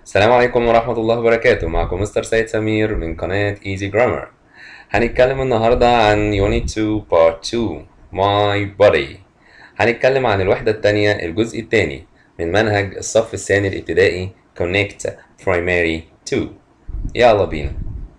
السلام عليكم ورحمة الله وبركاته. معكم مستر سيد سمير من قناة Easy Grammar. هنتكلم النهاردة عن Unit 2 Part 2 My Body. هنتكلم عن الوحدة التانية الجزء التاني من منهج الصف الثاني الابتدائي Connect Primary 2. يلا بينا.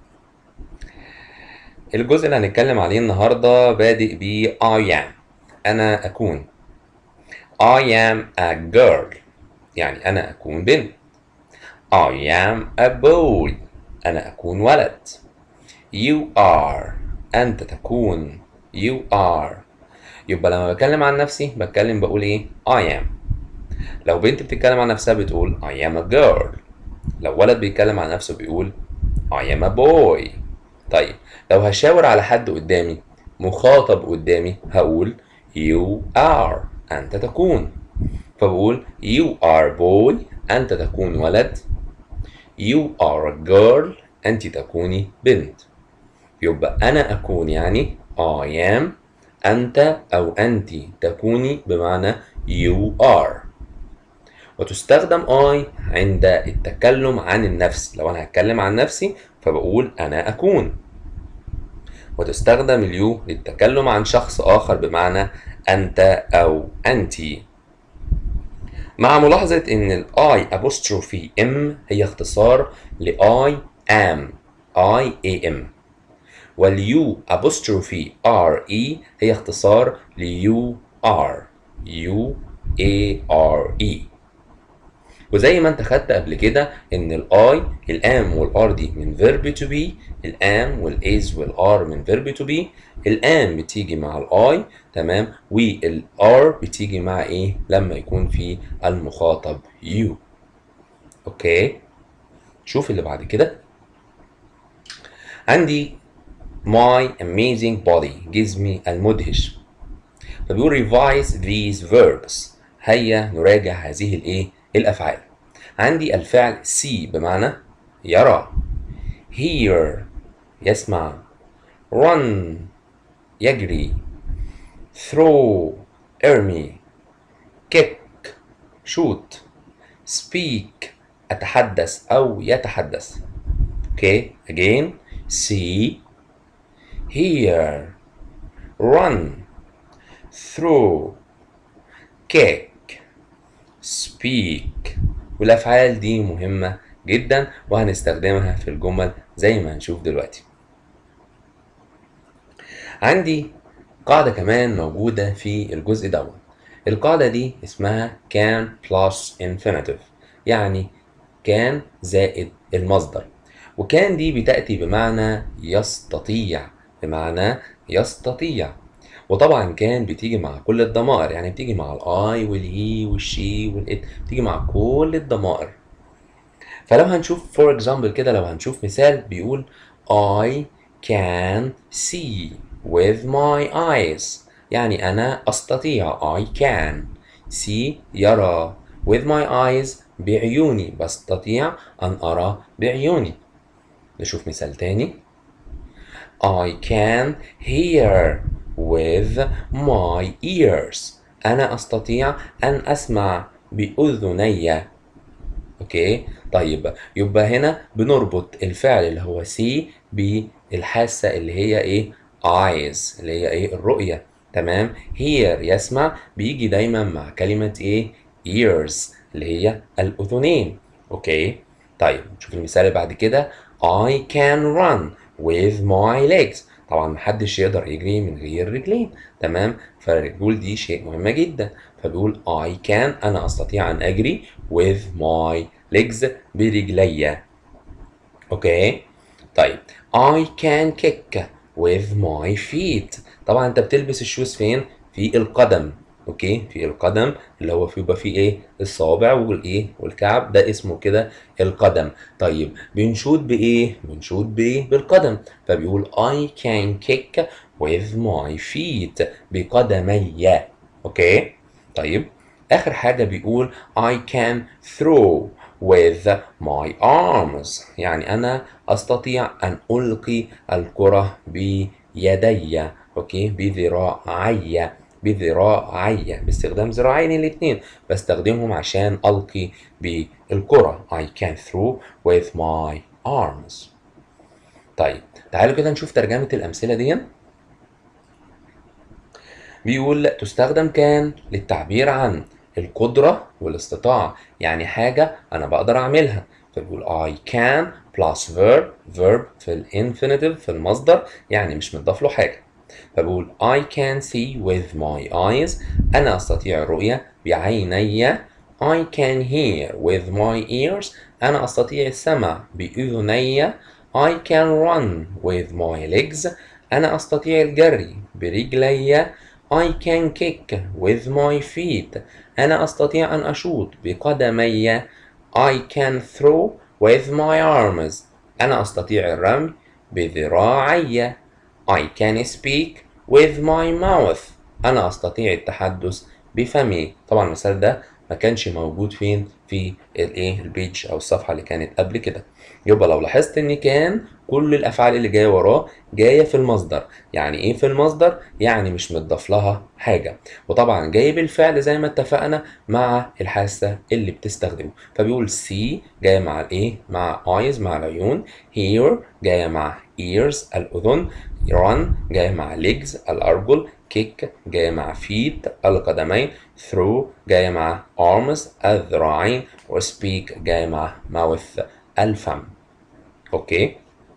الجزء اللي هنتكلم عليه النهاردة بادئ ب I am، أنا أكون. I am a girl، يعني أنا أكون بنت. I am a boy، أنا أكون ولد. You are، أنت تكون. You are. يبقى لما بتكلم عن نفسي بتكلم بقول إيه؟ I am. لو بنت بتتكلم عن نفسها بتقول I am a girl. لو ولد بيتكلم عن نفسه بيقول I am a boy. طيب لو هشاور على حد قدامي، مخاطب قدامي، هقول You are، أنت تكون. فبقول You are boy، أنت تكون ولد. You are a girl، أنت تكوني بنت. يبقى أنا أكون يعني I am، أنت أو أنت تكوني بمعنى you are. وتستخدم I عند التكلم عن النفس. لو أنا هتكلم عن نفسي فبقول أنا أكون. وتستخدم اليو للتكلم عن شخص آخر بمعنى أنت أو أنتي. مع ملاحظة إن ال I apostrophe M هي اختصار ل I am، I am. واليو apostrophe RE هي اختصار ل you are، you A R E. وزي ما انت خدت قبل كده ان ال I الام والار دي من verb to be، الام والاز والار من verb to be. الام بتيجي مع الاي، تمام، والار بتيجي مع ايه لما يكون في المخاطب you. اوكي، شوف اللي بعد كده. عندي My amazing body، جسمي المدهش. فبيقول revise these verbs، هيا نراجع هذه الايه الافعال. عندي الفعل see بمعنى يرى، hear يسمع، run يجري، throw ارمي، kick shoot، speak اتحدث او يتحدث. اوكي again see hear run throw kick speak. والأفعال دي مهمة جدا وهنستخدمها في الجمل زي ما هنشوف دلوقتي. عندي قاعدة كمان موجودة في الجزء دوت. القاعدة دي اسمها can plus infinitive، يعني كان زائد المصدر. وكان دي بتأتي بمعنى يستطيع، بمعنى يستطيع. وطبعا كان بتيجي مع كل الضمائر، يعني بتيجي مع الاي والهي والشي والات، بتيجي مع كل الضمائر. فلو هنشوف for example كده، لو هنشوف مثال بيقول I can see with my eyes، يعني أنا أستطيع. I can see يرى، with my eyes بعيوني، بستطيع أن أرى بعيوني. نشوف مثال تاني. I can hear with my ears، أنا أستطيع أن أسمع بأذني. أوكي، طيب يبقى هنا بنربط الفعل اللي هو see بالحاسة اللي هي إيه؟ eyes، اللي هي إيه؟ الرؤية. تمام، hear يسمع بيجي دايما مع كلمة إيه؟ ears اللي هي الأذنين. أوكي، طيب نشوف المثال اللي بعد كده. I can run with my legs، طبعا محدش يقدر يجري من غير رجلين، تمام، فالرجول دي شيء مهم جدا. فبيقول I can، أنا أستطيع أن أجري with my legs برجلي. أوكي، طيب I can kick with my feet، طبعا أنت بتلبس الشوز فين؟ في القدم. اوكي، في القدم اللي هو بيبقى فيه ايه؟ الصابع والايه والكعب، ده اسمه كده القدم. طيب بنشوط بايه؟ بنشوط بايه؟ بالقدم. فبيقول I can kick with my feet، بقدمي. اوكي، طيب اخر حاجه بيقول I can throw with my arms، يعني انا استطيع ان القي الكره بيدي. اوكي، بذراعي. بذراعي، باستخدام ذراعين الاتنين، بستخدمهم عشان ألقي بالكرة. I can throw with my arms. طيب تعالوا كده نشوف ترجمة الأمثلة دي. بيقول تستخدم كان للتعبير عن القدرة والاستطاعة، يعني حاجة أنا بقدر أعملها، فبيقول I can plus verb في الانفينيتيف في المصدر، يعني مش متضاف له حاجة. فبقول I can see with my eyes، أنا أستطيع الرؤية بعيني. I can hear with my ears، أنا أستطيع السمع بأذني. I can run with my legs، أنا أستطيع الجري برجلي. I can kick with my feet، أنا أستطيع أن أشوط بقدمي. I can throw with my arms، أنا أستطيع الرمي بذراعي. I can speak with my mouth، أنا أستطيع التحدث بفمي. طبعا المثال ده ما كانش موجود فين في البيج أو الصفحة اللي كانت قبل كده. يبقى لو لاحظت إن كان كل الأفعال اللي جاية وراه جاية في المصدر. يعني إيه في المصدر؟ يعني مش متضاف لها حاجة. وطبعا جاي بالفعل زي ما اتفقنا مع الحاسة اللي بتستخدمه. فبيقول see جاية مع الإيه؟ مع eyes مع العيون. hear جاية مع ears الأذن. run جاية مع legs الأرجل. kick جاية مع feet القدمين. throw جاية مع arms الذراعين. و speak جاية مع mouth الفم. اوكي.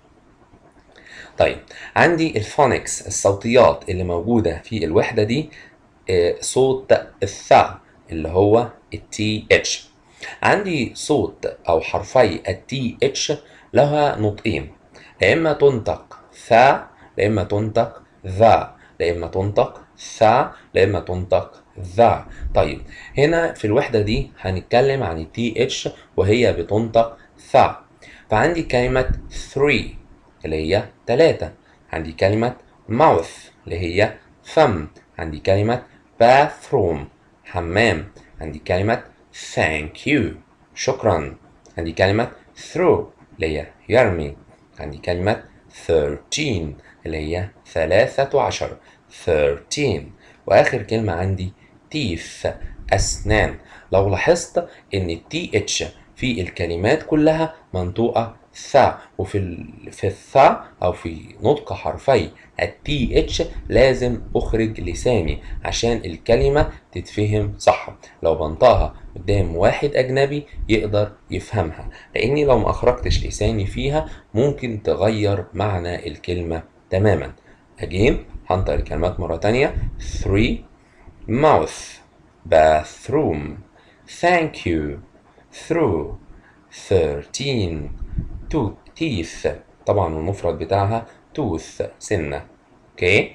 طيب عندي الفونكس الصوتيات اللي موجودة في الوحدة دي. صوت الثاء اللي هو التي اتش. عندي صوت او حرفي التي اتش لها نطقين، لا اما تنطق ثاء لا اما تنطق ذا، لا اما تنطق ثاء لا اما تنطق ذا. طيب هنا في الوحدة دي هنتكلم عن التي اتش وهي بتنطق ثاء. فعندي كلمة 3 اللي هي 3. عندي كلمة mouth اللي هي فم. عندي كلمة bathroom حمام. عندي كلمة thank you شكرا. عندي كلمة throw اللي هي يرمي. عندي كلمة 13 اللي هي 13. 13. وآخر كلمة عندي teeth أسنان. لو لاحظت إن التي اتش في الكلمات كلها منطوقة ثا، في الثا أو في نطق حرفي التي اتش لازم أخرج لساني عشان الكلمة تتفهم صح. لو بنطقها قدام واحد أجنبي يقدر يفهمها، لأني لو ما أخرجتش لساني فيها ممكن تغير معنى الكلمة تماما. أجين هنطق الكلمات مرة تانية. 3 mouth bathroom thank you through 13 teeth طبعا المفرد بتاعها tooth سنة. اوكي.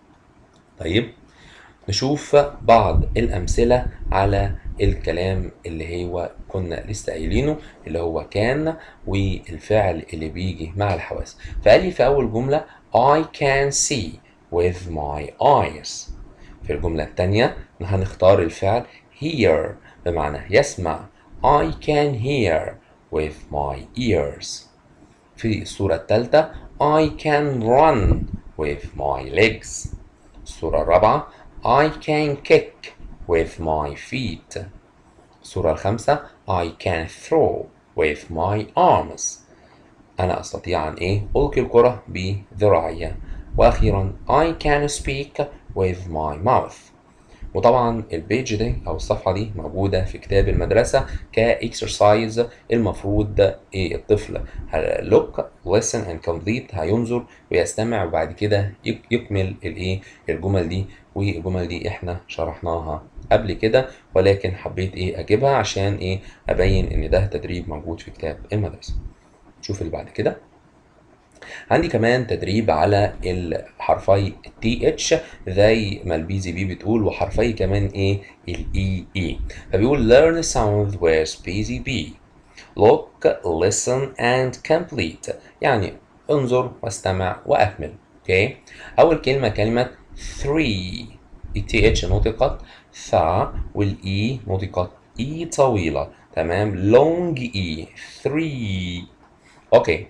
طيب نشوف بعض الأمثلة على الكلام اللي هو كنا لسه قايلينه اللي هو كان والفعل اللي بيجي مع الحواس. فقال لي في أول جملة I can see with my eyes. في الجملة الثانية هنختار الفعل hear بمعنى يسمع. I can hear with my ears. في الصورة الثالثة I can run with my legs. الصورة الرابعة I can kick with my feet. الصورة الخامسة I can throw with my arms. أنا أستطيع أن ألقي الكرة بذراعي. وأخيرا I can speak with my mouth. وطبعا البيج دي او الصفحه دي موجوده في كتاب المدرسه كاكسرسايز. المفروض الطفل look listen and complete هينظر ويستمع وبعد كده يكمل الجمل دي. والجمل دي احنا شرحناها قبل كده ولكن حبيت اجيبها عشان ابين ان ده تدريب موجود في كتاب المدرسه. شوف اللي بعد كده. عندي كمان تدريب على الحرفي التي اتش زي ما البي زي بي بتقول، وحرفي كمان الاي اي. فبيقول learn sound with busy bee. look listen and complete يعني انظر واستمع واكمل. اوكي. اول كلمه كلمه 3. التي اتش نطقت ثا والاي نطقت اي طويله. تمام. long اي 3. اوكي.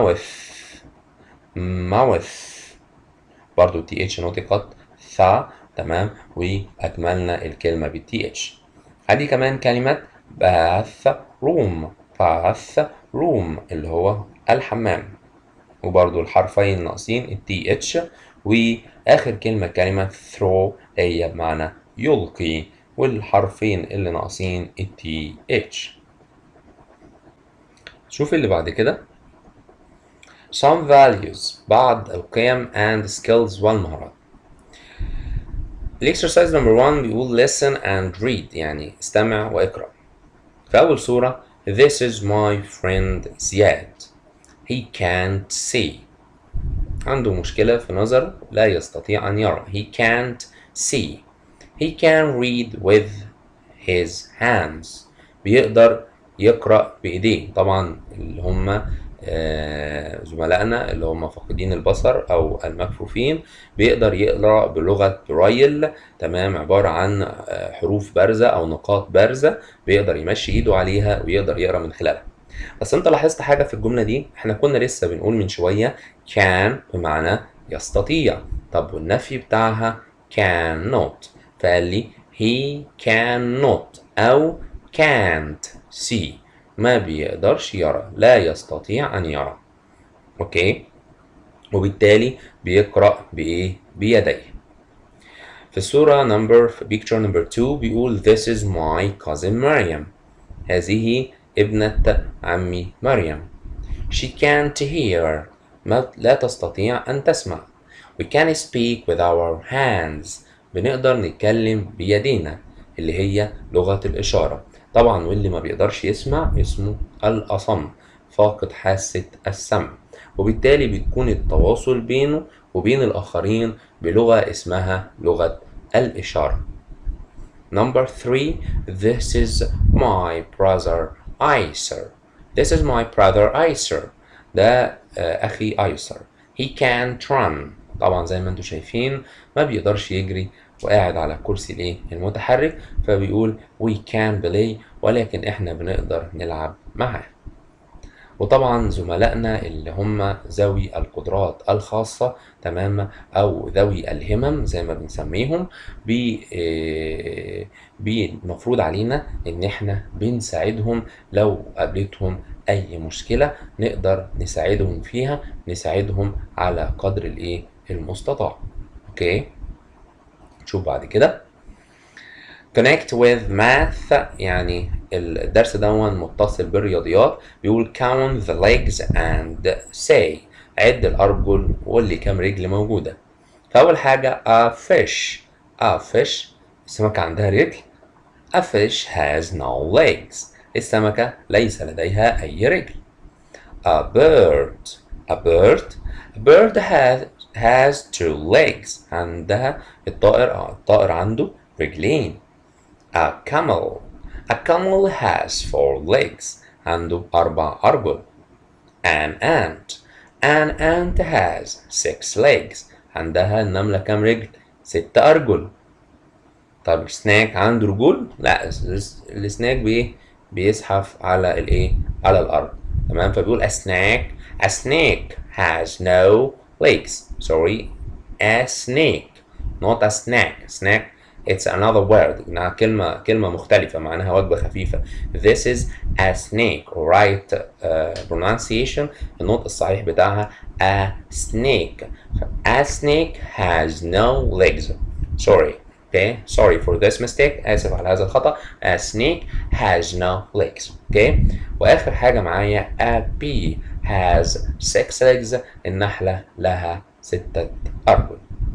mouth برضو تي اتش نطقت ثا. تمام، وأكملنا الكلمة بالتي اتش. هذه كمان كلمة bathroom. bathroom اللي هو الحمام، وبرضو الحرفين ناقصين التي اتش. واخر كلمة throw هي بمعنى يلقي، والحرفين اللي ناقصين التي اتش. شوف اللي بعد كده some values بعض القيم and skills والمهارات. الاكسرسايز نمبر 1 بيقول listen and read يعني استمع واقرأ. في أول صورة this is my friend زياد he can't see عنده مشكلة في نظره لا يستطيع أن يرى he can't see. he can read with his hands بيقدر يقرأ بإيديه. طبعا اللي هم زملائنا اللي هم فاقدين البصر أو المكفوفين بيقدر يقرأ بلغة برايل، تمام، عبارة عن حروف بارزة أو نقاط بارزة بيقدر يمشي إيده عليها ويقدر يقرأ من خلالها. بس انت لاحظت حاجة في الجملة دي، احنا كنا لسه بنقول من شوية can بمعنى يستطيع، طب والنفي بتاعها cannot، فقال لي he cannot أو can't see ما بيقدرش يرى، لا يستطيع أن يرى. أوكي، وبالتالي بيقرأ بإيه؟ بيديه. في الصورة في picture number 2 بيقول this is my cousin مريم هذه ابنة عمي مريم. she can't hear لا تستطيع أن تسمع. we can speak with our hands بنقدر نتكلم بيدينا اللي هي لغة الإشارة. طبعا واللي ما بيقدرش يسمع اسمه الأصم فاقد حاسة السمع، وبالتالي بيكون التواصل بينه وبين الآخرين بلغة اسمها لغة الإشارة. Number 3 this is my brother أيسر. this is my brother أيسر ده أخي أيسر. he can't run طبعا زي ما انتم شايفين ما بيقدرش يجري وقاعد على كرسي المتحرك، فبيقول we can play ولكن احنا بنقدر نلعب معاه. وطبعا زملائنا اللي هم ذوي القدرات الخاصة تماما أو ذوي الهمم زي ما بنسميهم المفروض علينا إن إحنا بنساعدهم لو قابلتهم أي مشكلة نقدر نساعدهم فيها، نساعدهم على قدر المستطاع. أوكي، نشوف بعد كده connect with math يعني الدرس ده متصل بالرياضيات. بيقول count the legs and say عد الأرجل وقول لي كام رجل موجودة. فأول حاجة a fish السمكة عندها رجل. a fish has no legs السمكة ليس لديها أي رجل. a bird has two legs عندها الطائر عنده رجلين. a camel has 4 legs عنده 4 أرجل. an ant has 6 legs عندها النملة كام رجل؟ 6 أرجل. طب السناك عنده رجول؟ لا، السناك بيزحف على على الأرض، تمام. فبيقول a snake has no legs. sorry, a snake not a snack. It's another word إنها كلمة مختلفة معناها وجبة خفيفة. This is a snake. right pronunciation النطق الصحيح بتاعها a snake. A snake has no legs. Sorry for this mistake. آسف على هذا الخطأ. A snake has no legs. وآخر حاجة معايا a bee has 6 legs. النحلة لها 6 أرجل.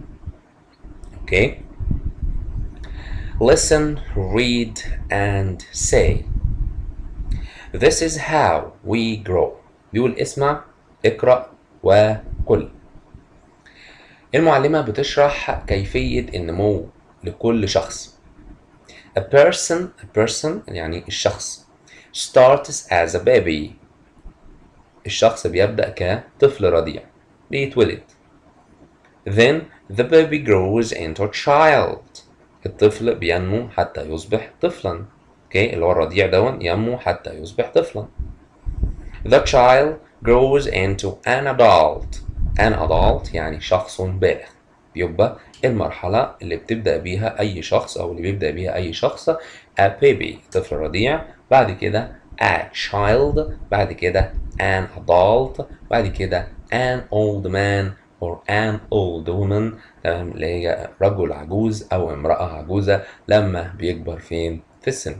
Listen, read and say. This is how we grow. بيقول اسمع، اقرأ وقل. المعلمة بتشرح كيفية النمو لكل شخص. A person يعني الشخص starts as a baby. الشخص بيبدأ كطفل رضيع بيتولد. Then the baby grows into a child. الطفل بينمو حتى يصبح طفلا. اللي هو الرضيع ينمو حتى يصبح طفلا. The child grows into an adult. An adult يعني شخص بالغ. يبقى المرحلة اللي بتبدأ بيها أي شخص أو اللي بيبدأ بيها أي شخص a baby طفل رضيع، بعد كده a child، بعد كده an adult، بعد كده an old man or an old woman، تمام، اللي هي رجل عجوز أو امرأة عجوزة لما بيكبر فين؟ في السن.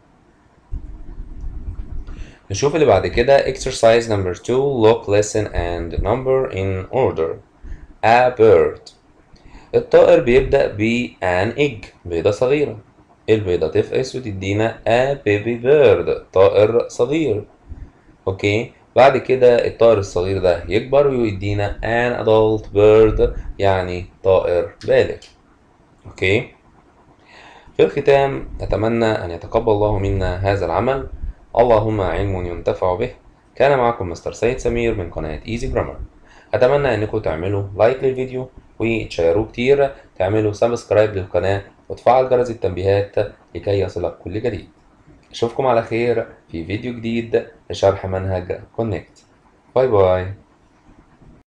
نشوف اللي بعد كده exercise number 2 look listen and number in order. a bird. الطائر بيبدأ ب an egg بيضة صغيرة، البيضة تفقس وتدينا a baby bird طائر صغير. اوكي، بعد كده الطائر الصغير ده يكبر ويدينا an adult bird يعني طائر بالغ. اوكي، في الختام نتمنى أن يتقبل الله منا هذا العمل. اللهم علم ينتفع به. كان معكم مستر سيد سمير من قناة ايزي جرامر. أتمنى أنكم تعملوا لايك للفيديو وتشيروه كتير، تعملوا سبسكرايب للقناة وتفعل جرس التنبيهات لكي يصلك كل جديد. أشوفكم على خير في فيديو جديد لشرح منهج كونكت. باي باي.